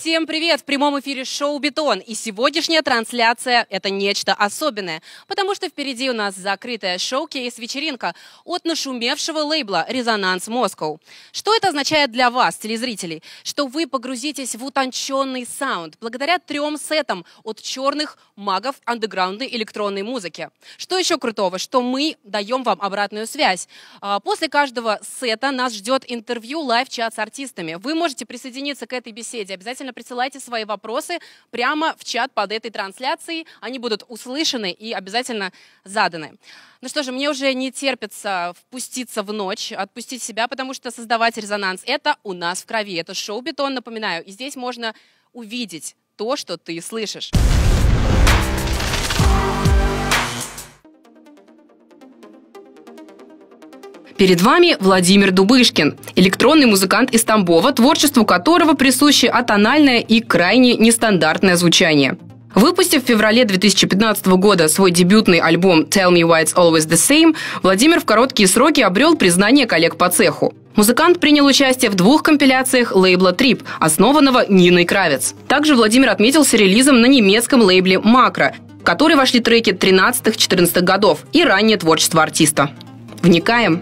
Всем привет! В прямом эфире шоу «Бетон». И сегодняшняя трансляция – это нечто особенное, потому что впереди у нас закрытая шоу-кейс-вечеринка от нашумевшего лейбла «Резонанс Москва». Что это означает для вас, телезрителей? Что вы погрузитесь в утонченный саунд благодаря 3 сетам от черных магов андеграундной электронной музыки. Что еще крутого? Что мы даем вам обратную связь. После каждого сета нас ждет интервью, лайв-чат с артистами. Вы можете присоединиться к этой беседе. Обязательно присылайте свои вопросы прямо в чат под этой трансляцией. Они будут услышаны и обязательно заданы. Ну что же, мне уже не терпится впуститься в ночь, отпустить себя, потому что создавать резонанс – это у нас в крови. Это шоу «Бетон», напоминаю. И здесь можно увидеть то, что ты слышишь. Перед вами Владимир Дубышкин, электронный музыкант из Тамбова, творчеству которого присуще атональное и крайне нестандартное звучание. Выпустив в феврале 2015 года свой дебютный альбом «Tell Me Why It's Always the Same», Владимир в короткие сроки обрел признание коллег по цеху. Музыкант принял участие в 2 компиляциях лейбла «Трип», основанного Ниной Кравец. Также Владимир отметился релизом на немецком лейбле «Макро», в который вошли треки 13-14 годов и раннее творчество артиста. Вникаем!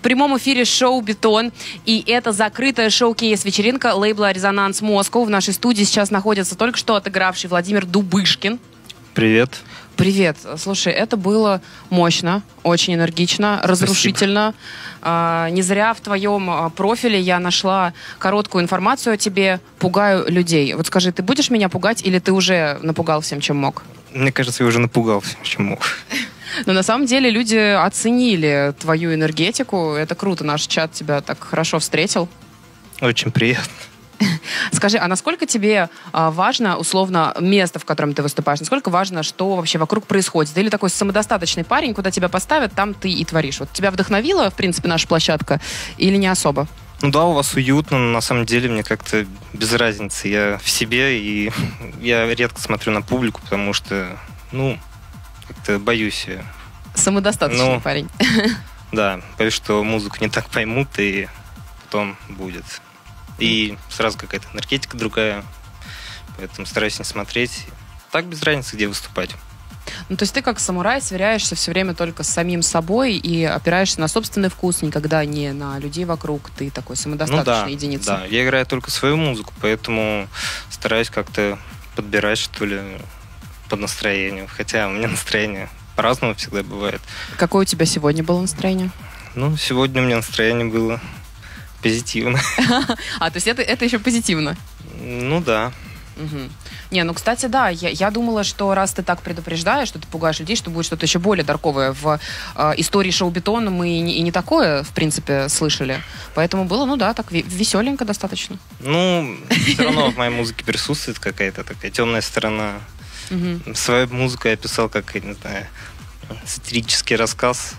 прямом эфире шоу «Бетон». И это закрытая шоу-кейс-вечеринка лейбла «Резонанс Москва». В нашей студии сейчас находится только что отыгравший Владимир Дубышкин. Привет. Привет. Слушай, это было мощно, очень энергично, разрушительно. Не зря в твоем профиле я нашла короткую информацию о тебе. Пугаю людей. Вот скажи, ты будешь меня пугать или ты уже напугал всем, чем мог? Мне кажется, я уже напугал всем, чем мог. Но на самом деле люди оценили твою энергетику. Это круто. Наш чат тебя так хорошо встретил. Очень приятно. Скажи, а насколько тебе важно, условно, место, в котором ты выступаешь? Насколько важно, что вообще вокруг происходит? Ты или такой самодостаточный парень, куда тебя поставят, там ты и творишь? Вот тебя вдохновила, в принципе, наша площадка или не особо? Ну да, у вас уютно, но на самом деле мне как-то без разницы. Я в себе, и я редко смотрю на публику, потому что, как-то боюсь. Самодостаточный парень. Да, боюсь, что музыку не так поймут, и потом будет. И сразу какая-то энергетика другая, поэтому стараюсь не смотреть. Так без разницы, где выступать. Ну, то есть ты как самурай сверяешься все время только с самим собой и опираешься на собственный вкус, никогда не на людей вокруг. Ты такой самодостаточной единицей. Да, я играю только свою музыку, поэтому стараюсь как-то подбирать, что ли, под настроение. Хотя у меня настроение по-разному всегда бывает. Какое у тебя сегодня было настроение? Сегодня у меня настроение было позитивно. То есть это еще позитивно? Ну да. Угу. Не, кстати, да, я думала, что раз ты так предупреждаешь, что ты пугаешь людей, что будет что-то еще более дарковое. В истории шоу «Бетон» мы и не такое, в принципе, слышали. Поэтому было, так веселенько достаточно. Все равно в моей музыке присутствует какая-то такая темная сторона. Угу. Свою музыку я писал как, я не знаю, сатирический рассказ.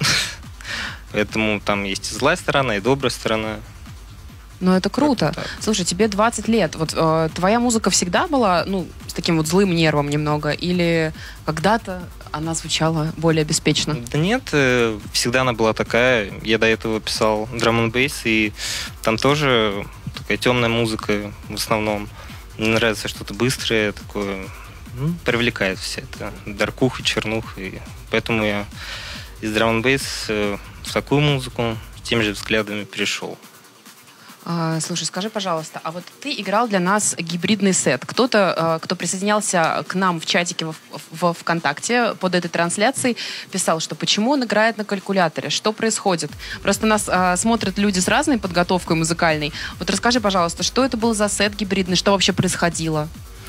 Поэтому там есть и злая сторона, и добрая сторона. Это круто. Слушай, тебе 20 лет. Вот твоя музыка всегда была, с таким вот злым нервом немного? Или когда-то она звучала более беспечно? Да нет, всегда она была такая. Я до этого писал драм-н-бейс, и там тоже такая темная музыка в основном. Мне нравится что-то быстрое, такое, привлекает все это. Даркуха, чернуха. И поэтому я из драм-н-бейс в такую музыку с теми же взглядами перешел. Слушай, скажи, пожалуйста, а вот ты играл для нас гибридный сет. Кто-то, кто присоединялся к нам в чатике в ВКонтакте под этой трансляцией, писал, что почему он играет на калькуляторе, что происходит. Просто нас смотрят люди с разной подготовкой музыкальной. Вот расскажи, пожалуйста, что это был за сет гибридный, что вообще происходило?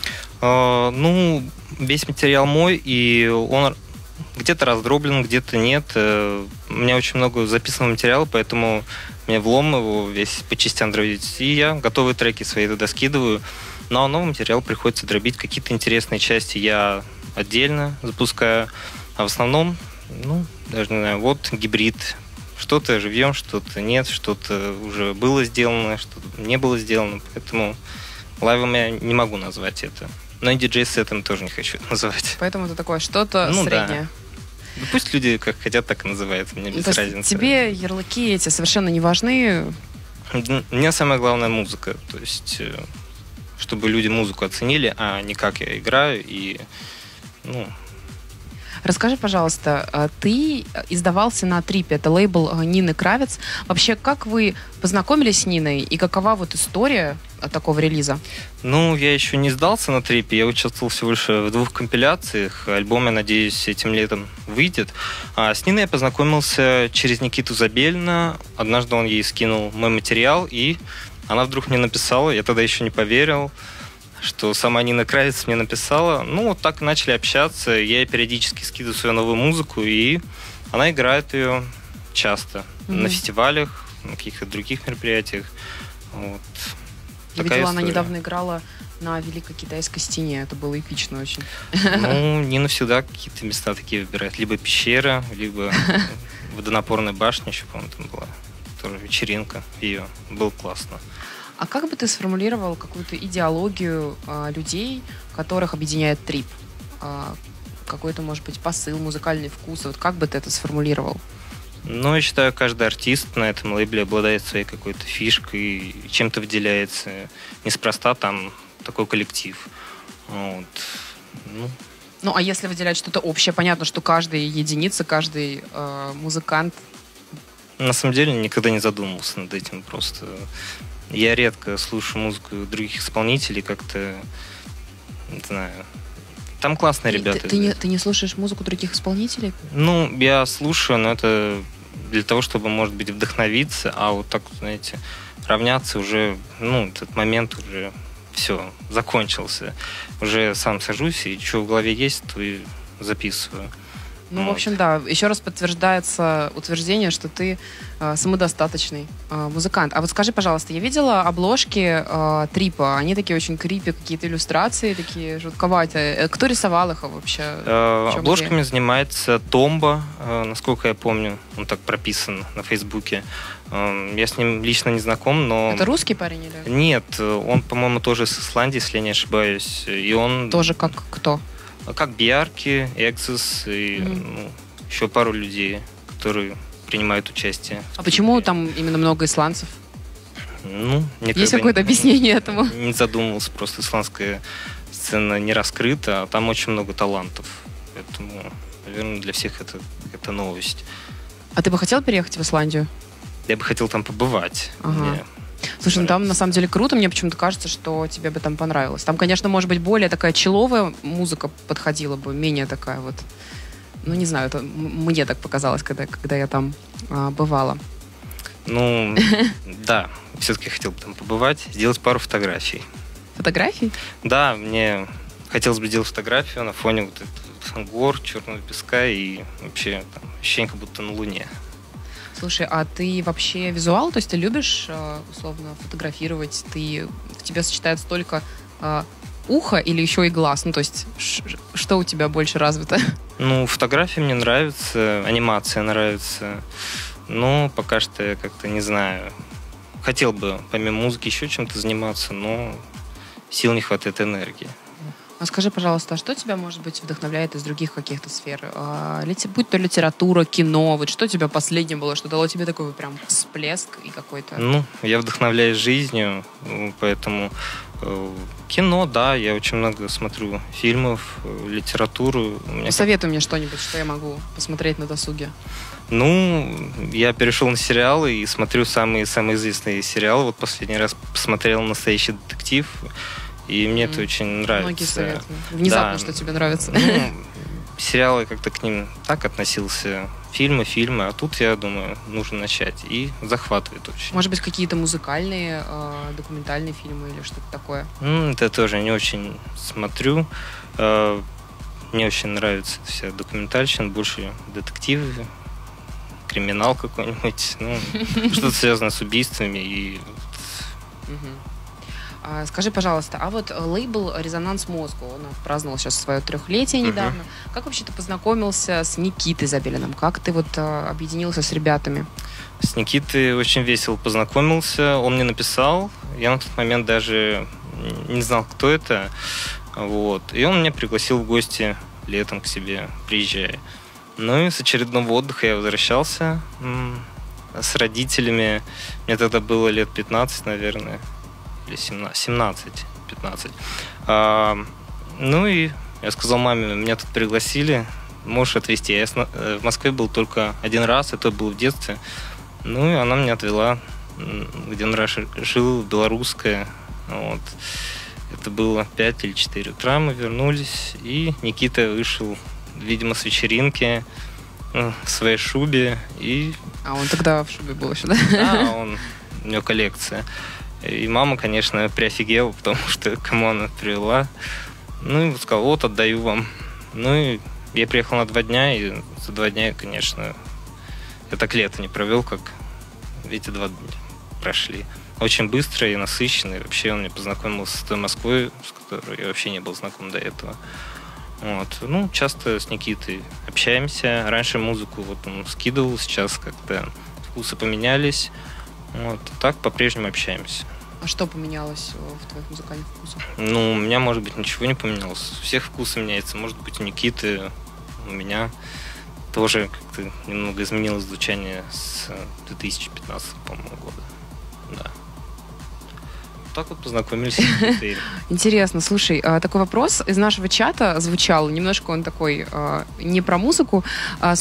Весь материал мой, и он где-то раздроблен, где-то нет. У меня очень много записанного материала, поэтому мне влом его весь по частям дробить. И я готовые треки свои туда скидываю. Но новый материал приходится дробить. Какие-то интересные части я отдельно запускаю. А в основном, даже не знаю, вот гибрид. Что-то живьем, что-то нет, что-то уже было сделано, что-то не было сделано. Поэтому лайвом я не могу назвать это. Но и диджей-сетом тоже не хочу называть. Поэтому это такое что-то среднее. Да. Да пусть люди как хотят, так и называют. Мне без разницы. Тебе ярлыки эти совершенно не важны? Мне самое главное музыка. То есть, чтобы люди музыку оценили, а не как я играю. Расскажи, пожалуйста, ты издавался на Трипе, это лейбл Нины Кравец. Вообще, как вы познакомились с Ниной и какова вот история такого релиза? Я еще не сдался на Трипе, я участвовал всего лишь в 2 компиляциях. Альбом, я надеюсь, этим летом выйдет. А с Ниной я познакомился через Никиту Забелина. Однажды он ей скинул мой материал, и она вдруг мне написала, я тогда еще не поверил, что сама Нина Кравец мне написала. Вот так и начали общаться. Я ей периодически скидываю свою новую музыку, и она играет ее часто. На фестивалях, на каких-то других мероприятиях. Вот. Я видела, она недавно играла на Великой Китайской стене. Это было эпично очень. Нина всегда какие-то места такие выбирает. Либо пещера, либо водонапорная башня еще, по-моему, там была. Тоже вечеринка ее. Было классно. А как бы ты сформулировал какую-то идеологию людей, которых объединяет трип? Какой-то, может быть, посыл, музыкальный вкус? Вот как бы ты это сформулировал? Я считаю, каждый артист на этом лейбле обладает своей какой-то фишкой, чем-то выделяется. Неспроста там такой коллектив. Вот. А если выделять что-то общее, понятно, что каждый единица, каждый музыкант На самом деле никогда не задумывался над этим просто. Я редко слушаю музыку других исполнителей, как-то, не знаю. Там классные ребята. Ты не слушаешь музыку других исполнителей? Ну, я слушаю, но это для того, чтобы, может быть, вдохновиться, а вот так, знаете, равняться уже, ну, этот момент уже все, закончился. Уже сам сажусь, и что в голове есть, то и записываю. Ну, вот. В общем, да, еще раз подтверждается утверждение, что ты самодостаточный музыкант. А вот скажи, пожалуйста, я видела обложки Трипа, они такие очень крипи, какие-то иллюстрации такие жутковатые. Кто рисовал их вообще? Обложками занимается Томба, насколько я помню, он так прописан на Фейсбуке. Я с ним лично не знаком, но... Это русский парень или? Нет, он, по-моему, тоже с Исландии, если я не ошибаюсь. И он... Тоже как кто? Как Бьярки, Экзис и еще пару людей, которые принимают участие. А почему там именно много исландцев? Ну, есть какое-то объяснение этому? Не задумывался, просто исландская сцена не раскрыта, а там очень много талантов. Поэтому, наверное, для всех это новость. А ты бы хотел переехать в Исландию? Я бы хотел там побывать. Ага. Слушай, ну там на самом деле круто, мне почему-то кажется, что тебе бы там понравилось. Там, конечно, может быть, более такая чилловая музыка подходила бы, менее такая вот, ну не знаю, это мне так показалось, когда я там бывала. Ну, да, все-таки хотел бы там побывать, сделать пару фотографий. Фотографий? Да, мне хотелось бы сделать фотографию на фоне вот этих гор, черного песка и вообще там, ощущение, как будто на Луне. Слушай, а ты вообще визуал? То есть ты любишь, условно, фотографировать? В тебе сочетается только ухо или еще и глаз? Ну, то есть что у тебя больше развито? Ну, фотографии мне нравятся, анимация нравится. Но пока что я как-то не знаю. Хотел бы помимо музыки еще чем-то заниматься, но сил не хватает, энергии. А скажи, пожалуйста, а что тебя, может быть, вдохновляет из других каких-то сфер? Будь то литература, кино, вот что у тебя последнее было, что дало тебе такой прям всплеск и какой-то... Ну, я вдохновляюсь жизнью, поэтому кино, да, я очень много смотрю фильмов, литературу. Посоветуй мне что-нибудь, что я могу посмотреть на досуге. Ну, я перешел на сериалы и смотрю самые известные сериалы. Вот последний раз посмотрел «Настоящий детектив», и мне это очень нравится. Многие советуют. Внезапно, да, что тебе нравится. Ну, сериалы как-то к ним так относился. Фильмы, а тут, я думаю, нужно начать. И захватывает очень. Может быть, какие-то музыкальные, документальные фильмы или что-то такое? Это тоже не очень смотрю. Мне очень нравится вся документальщина, больше детективы, криминал какой-нибудь. Что-то связано с убийствами и... Скажи, пожалуйста, а вот лейбл «Резонанс Москва», он праздновал сейчас свое 3-летие недавно. Как вообще ты познакомился с Никитой Забелиным? Как ты вот объединился с ребятами? С Никитой очень весело познакомился. Он мне написал. Я на тот момент даже не знал, кто это. Вот. И он меня пригласил в гости летом к себе. Приезжай. Ну и с очередного отдыха я возвращался с родителями. Мне тогда было лет 15, наверное. Или 17-15. Ну и я сказал маме, меня тут пригласили, можешь отвезти. Я в Москве был только один раз, это было в детстве. Ну и она меня отвела, где он раньше жил, в Белорусское. Вот. Это было 5 или 4 утра, мы вернулись, и Никита вышел, видимо, с вечеринки в своей шубе. А он тогда в шубе был еще, да? Да, у него коллекция. И мама, конечно, приофигела, потому что кому она привела. Ну и сказала, вот, отдаю вам. Ну и я приехал на 2 дня, и за 2 дня, конечно, я так лето не провел, как эти 2 дня прошли. Очень быстро и насыщенно. И вообще он меня познакомил с той Москвой, с которой я вообще не был знаком до этого. Вот. Ну, часто с Никитой общаемся. Раньше музыку вот он скидывал, сейчас как-то вкусы поменялись. Вот. Так по-прежнему общаемся. А что поменялось в твоих музыкальных вкусах? Ну, у меня, может быть, ничего не поменялось. У всех вкусы меняются. Может быть, у Никиты, у меня тоже как-то немного изменилось звучание с 2015, по-моему, года. Да. Так вот познакомились. Интересно, слушай, такой вопрос из нашего чата звучал. Немножко он такой не про музыку.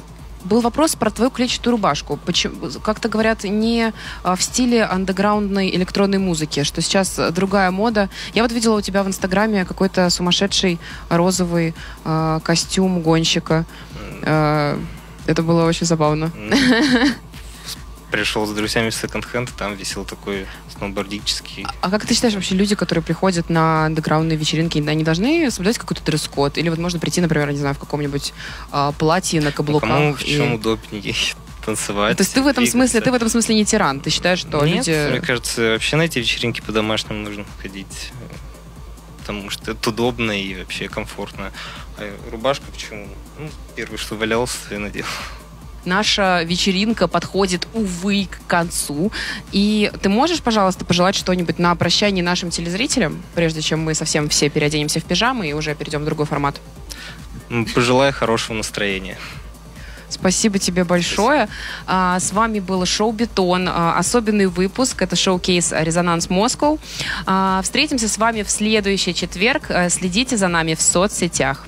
был вопрос про твою клетчатую рубашку. Как-то говорят, не в стиле андеграундной электронной музыки, что сейчас другая мода. Я вот видела у тебя в Инстаграме какой-то сумасшедший розовый костюм гонщика. Это было очень забавно. Пришел с друзьями в секонд-хенд, там висел такой сноубордический. А как ты считаешь, вообще люди, которые приходят на андеграундные вечеринки, они должны соблюдать какой-то дресс-код? Или вот можно прийти, например, не знаю, в каком-нибудь платье на каблуках? Кому в чем удобнее танцевать. То есть ты в этом смысле не тиран? Ты считаешь, что Нет, люди... мне кажется, вообще на эти вечеринки по-домашнему нужно ходить. Потому что это удобно и вообще комфортно. А рубашка почему? Первое, что валялось, я надел. Наша вечеринка подходит, увы, к концу. И ты можешь, пожалуйста, пожелать что-нибудь на прощание нашим телезрителям, прежде чем мы совсем все переоденемся в пижамы и уже перейдем в другой формат? Пожелаю хорошего настроения. Спасибо тебе большое. С вами был шоу «Бетон». Особенный выпуск. Это шоу-кейс «Резонанс Москва». Встретимся с вами в следующий четверг. Следите за нами в соцсетях.